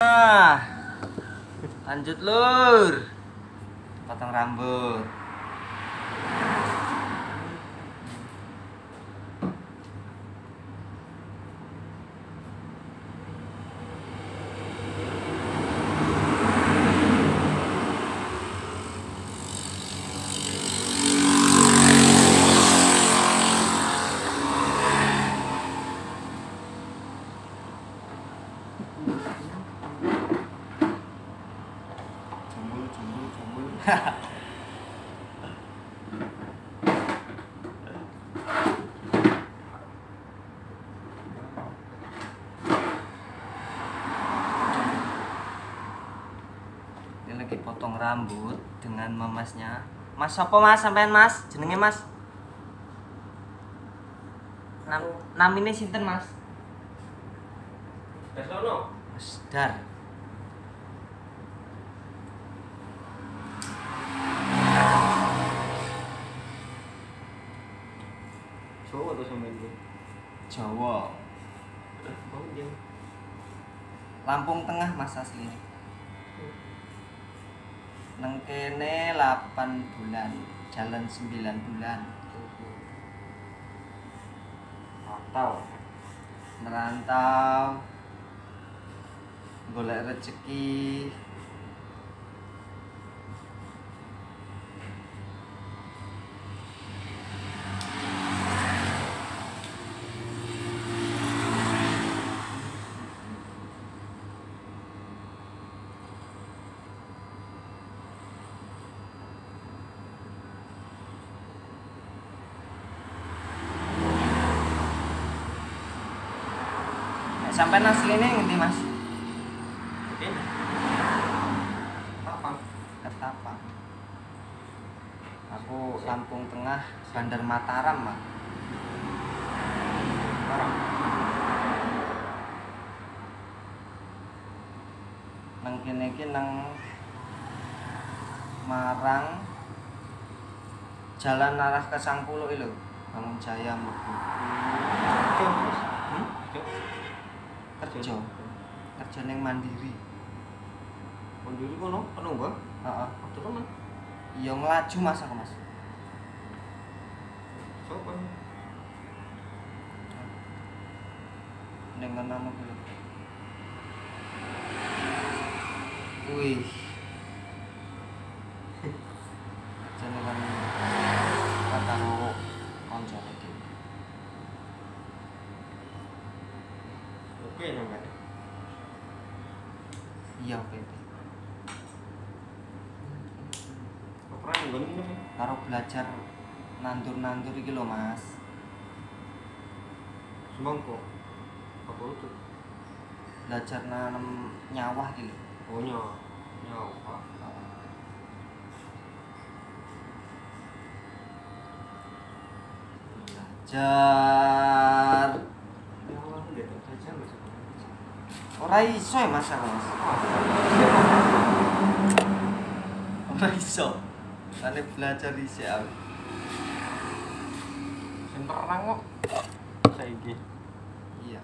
Nah, lanjut lur. Potong rambut. Ini lagi potong rambut dengan memasnya. Mas apa mas sampean mas? Jenenge mas? Namine sinten mas? Dasono. Mas Dar. Jawa atau sampean iki? Jawa. Oh iya. Lampung Tengah mas aslinya. Nang kene 8 bulan, jalan 9 bulan. Merantau. Golek rezeki. Sampai aslinya ngendi mas? Oke. Apa? Ketapang. Aku Lampung Tengah, Bandar Mataram mas. Barang. Nang kene iki nang Marang, jalan arah ke Sangpulo iki lho, Bangun Jaya mlebu. Kerja ning Mandiri. Mandiri kono, Bang? Heeh. Ada teman. Iya ngelaju mas aku mas. Sopo? Ning kono kuwi. Wih. Jenenge kan karo kancane iki. Oke namanya. Iya PP. Perang nggon ini. Karo belajar nandur-nandur iki lho mas. Semangko. Apa itu? Belajar nanam nyawah iki lho. Oh nyawa. Belajar. Nyawa ndek saja Mas. Ora iso ya mas aku mas. Ora iso. Ane belajar dhisik aku. Sing perang kok. Saiki. Iya.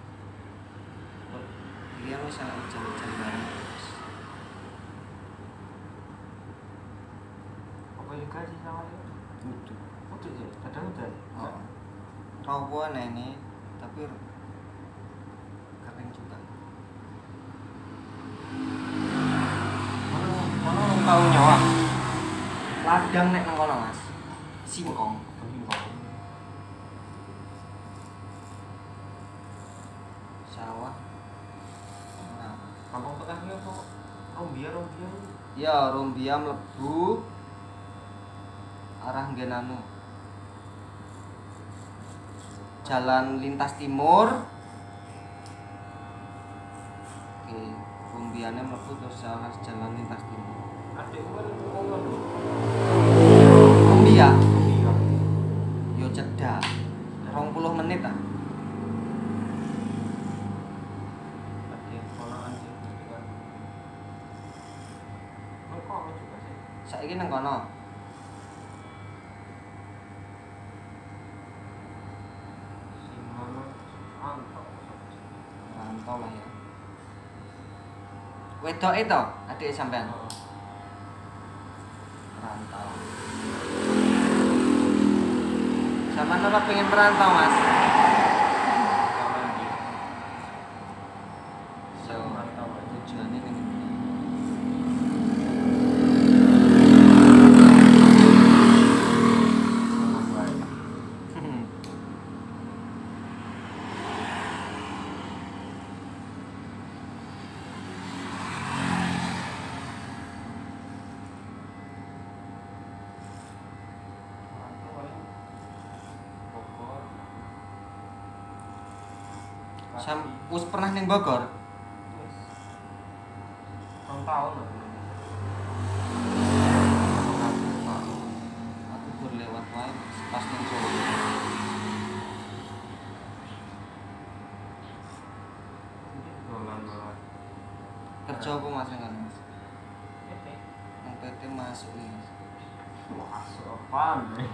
Dia wis ana ujan-ujan bareng. Apa yang kasih sama dia? Kudu. Udah ya, kadang udah. Oh. Rawa ini tapi kering juga. Mana tahu nyawa? Ladang nek nang kono mas. Singkong. Sawah. Nah. Kampung Tengah ini apa? Rombia. Ya, Rombia mlebu arah Genanu. Jalan lintas timur. Oke, Rombiane mlebu terus jalan lintas timur. Adik gue ngomong. Rombia, Rombia. yo cedak. 20 menit ah. Adik ponakan sih. Kok juga sih? Saiki nang kono. Simana. Antau. Rantau lah ya. Wedok itu adik sampean. Heeh. Merantau. Sampean ora pengen merantau, Mas? Kawan di So, merantau aja. tujuannya ini. Sama baik. Merantau paling Bogor. Sam Bekasi. wis pernah ning Bogor? Wis. 2 tahun lah. Aku gur lewat wae pas ning Solo. Ini dolan banget. Kerja apa Mas enggak, Mas? Oke. Nang PT masuk nih, Mas. Masuk apaan nih?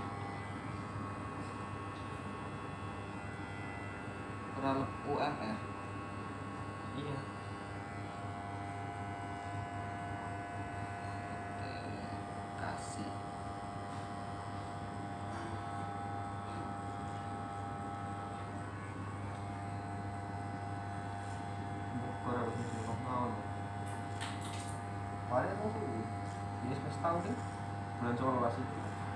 Ora UMR. Iya. PT Kasih. Bogor harus di 2 tahun. Paling aku tuh. Iya, setahun deh. Bulan 11 itu.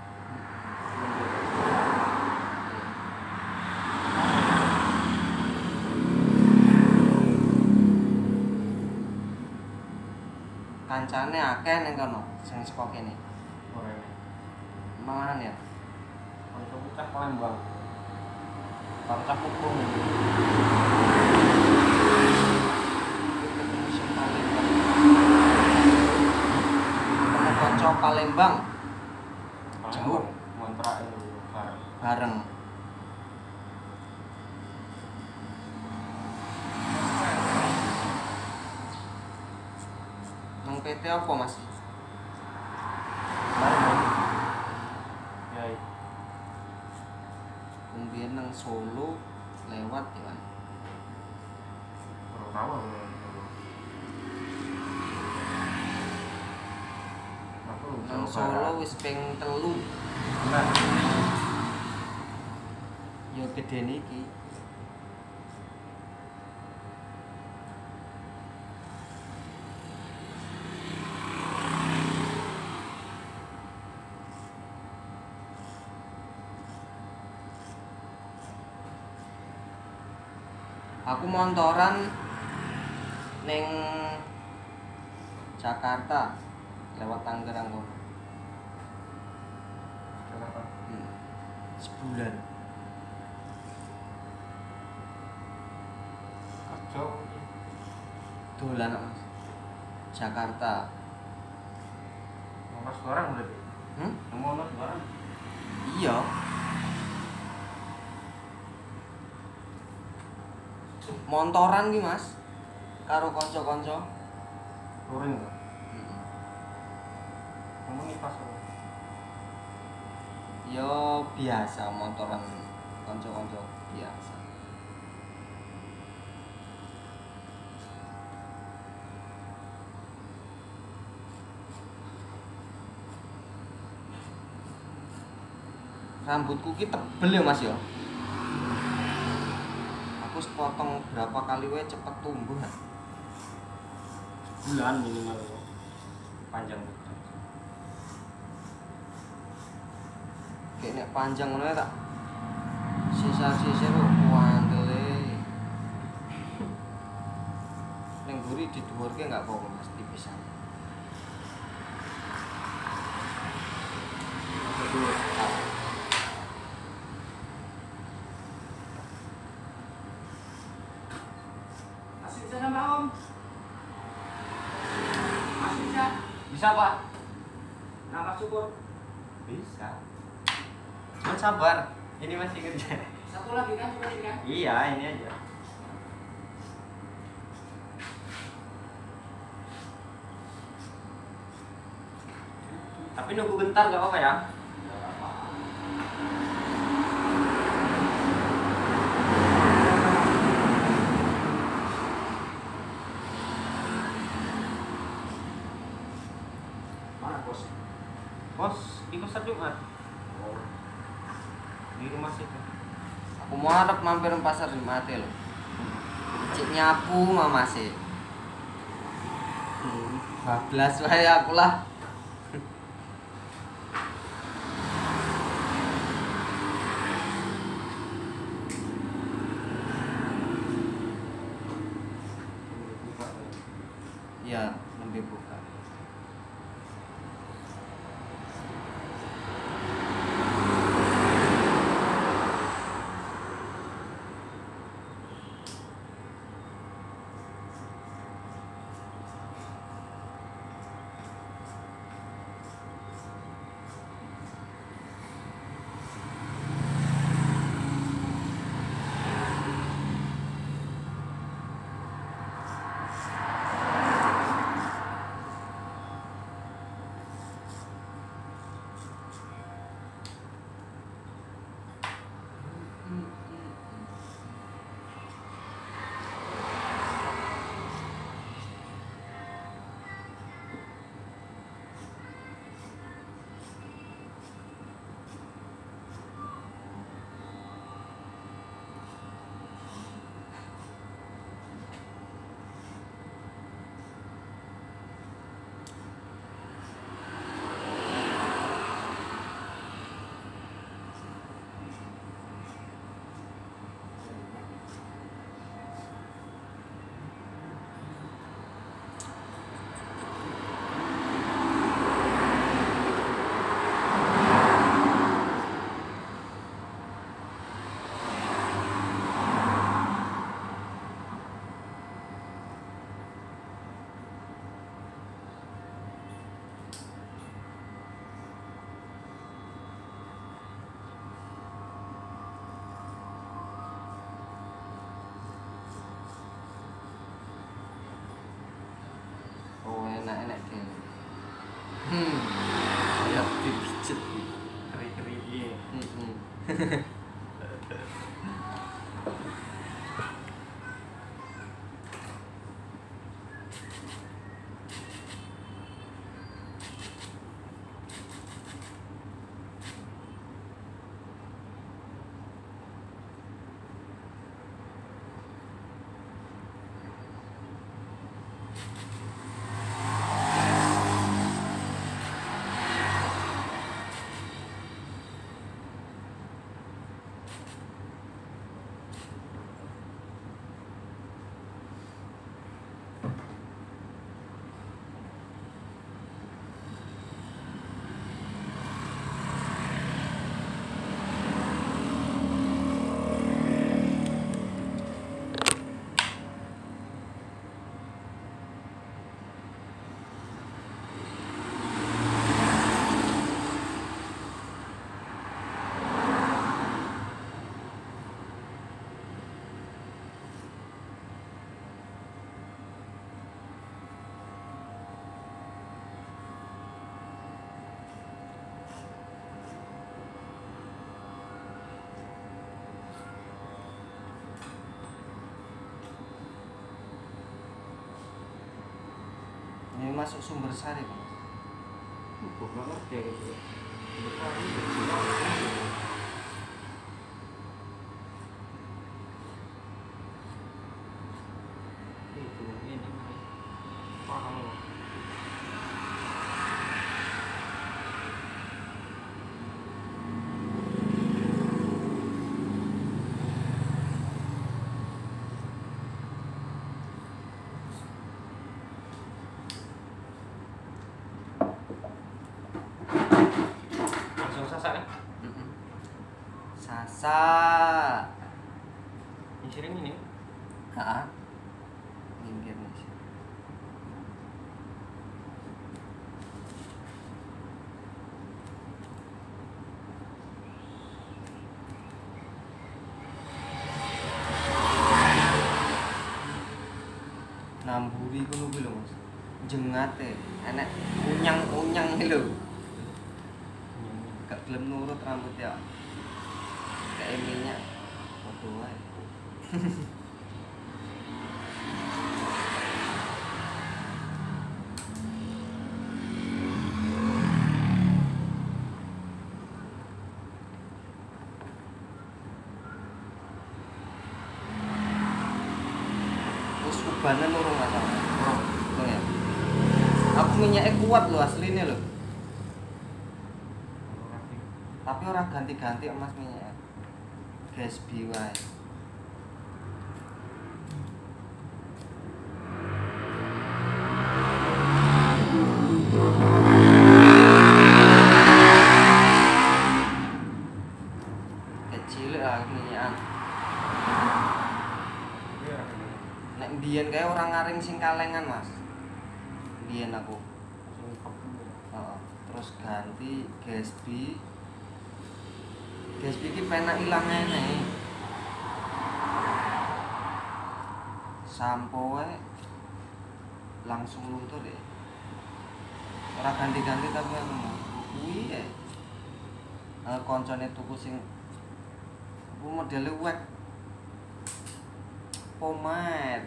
Kancane akeh ning kono sing saka kene. Orang Malahan ya. untuk cah Palembang. Kalau cah Pupung itu. Ketemu sing Palembang. Ketemu kanca Palembang Jauh. Kontrak itu bareng. bareng. Nang PT apa, Mas? Ya, Kemudian nang Solo lewat ya. baru tahu aku. Aku Nang Jawa Solo Barat. wis ping 3. Enggak. Ya gedene iki. Aku montoran ning Jakarta lewat Tangerang kono. Jakarta. Sebulan. Kerja. Dolan Mas. Jakarta. Nomor sekarang berarti. Nomor sekarang. Iya. Montoran ki Mas. Karo kanca-kanca. Touring. Kamu nih pas. Ya biasa montoran kanca-kanca biasa. Rambutku ki tebel ya Mas ya. Aku sepotong berapa kali wae cepet tumbuh. Bulan minimal panjang. Kayak nek panjang ngono tak sisa-sisa kok kuandele. Ning guri didhuwurke enggak apa-apa Mas dipisan. Betul. Masih bisa nambah Om? Masih bisa? Bisa, Pak? Nambah syukur. Bisa. Cuma sabar. Ini masih kerja. Satu lagi kan, coba ini kan? Iya, ini aja. Tapi nunggu bentar gak apa-apa ya? Bos, ikut Ustaz Jumat. Oh. Di rumah situ. Aku mau harap mampir pasar Jumat loh. Cik nyapu mama sih. Bablas wae aku lah. Ya, lebih buka. Enak deh. Ya dipijet. Keri-keri iya. Ini masuk sumber sari, Pak. Kok nggak ngerti gitu. Itu ini paham. Langsung sasak kan? Sasa. Ini sering ini. Heeh. Minggir nih. Namburi kuwi lho, Mas. Jengate, enek unyang-unyang iki lho. Gak gelem nurut rambut ya. Kayak minyak. Foto wae. banan urung masalah. Urung ya. Aku minyaknya kuat loh aslinya loh. Tapi orang ganti-ganti Mas minyaknya. Gatsby wae. Kecil lah minyakan. Nek mbiyen kae orang ngaring sing kalengan Mas. Mbiyen aku. Terus ganti Gatsby. Gatsby iki penak ilangnya nih. Sampo langsung luntur ya. Ora ganti-ganti tapi kuwi ya. Koncone tuku sing modele wek pomade.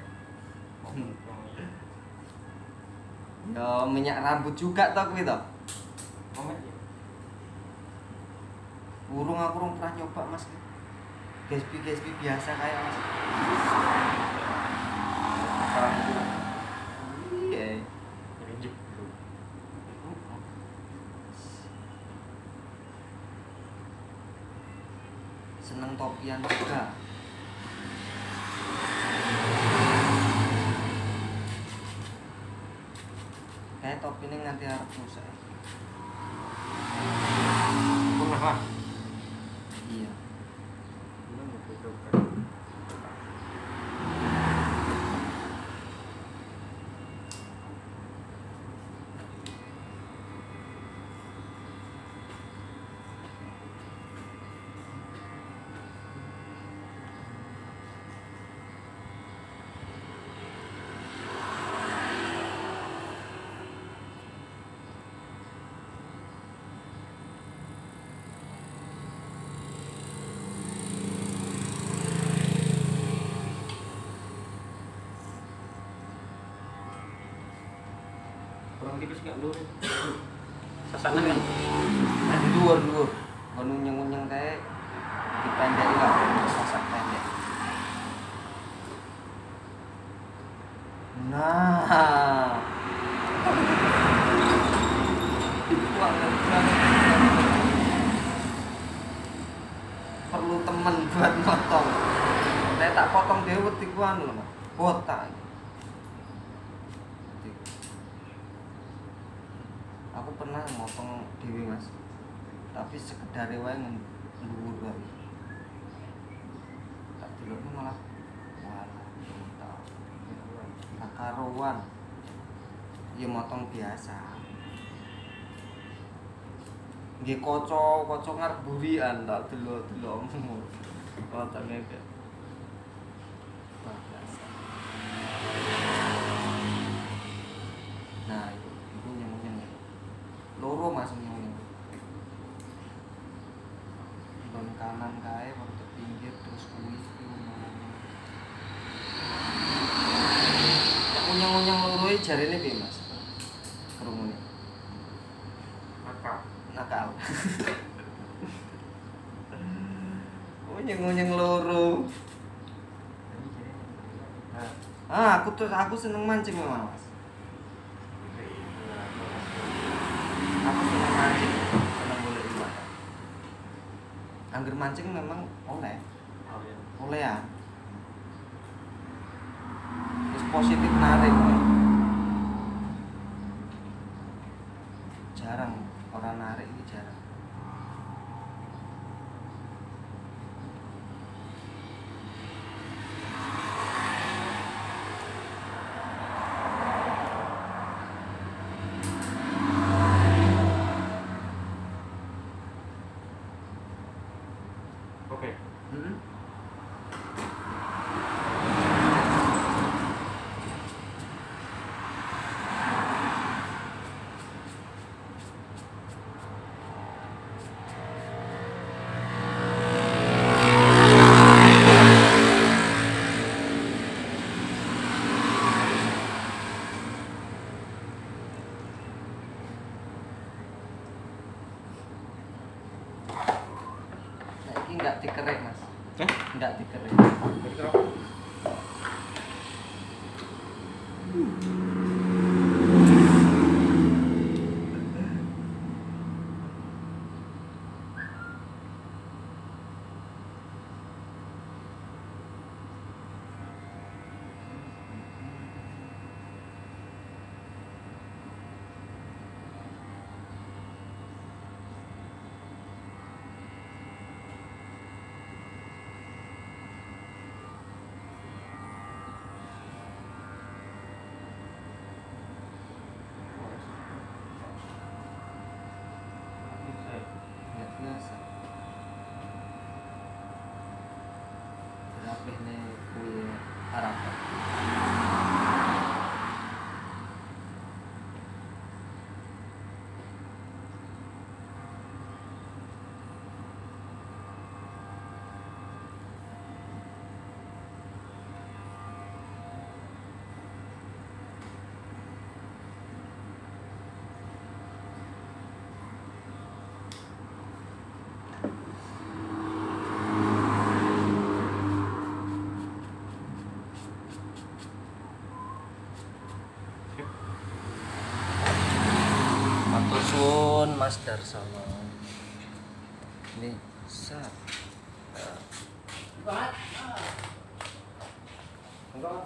Yo minyak rambut juga toh kuwi toh. Pomade. Aku urung pernah nyoba Mas. Gatsby biasa kayak Mas. Iya. Seneng topian juga. Kayak topinya nganti arep rusak. Pernah lah. Iya. Kurang tipis nggak lur? Sasana kan? Dhuwur. Ngono nyeng-nyeng kae dipendeki lah, sasak pendek. Nah. Perlu temen buat motong. Nek tak potong dhewe wetiku anu lho, botak. Aku pernah motong dewi Mas, tapi sekedar wae nduwur wae. Tak delokne malah walah tak karuan. Ya motong biasa. Nggih kaca ngarep burian tak delok-delokmu. Potongnya kayak biasa. Nah, itu nyeng-nyeng. Loro Mas nyeng. Don kanan kae waktu pinggir terus kuwi. Nek unyeng-unyeng loro iki jarene piye Mas? Krungune. Nakal. Unyeng-unyeng loro. Aku seneng mancing memang Mas. Aku seneng mancing, seneng golek iwak. Angger mancing memang oleh ya. Terus positif narik. Jarang orang narik ini jarang. Oke. Saiki enggak dikerek Mas. Enggak dikerek. Nggak biasa. Rapih nih kue harapan. Matur suwun Mas Darsono. Ini sat. Banget. Enggak.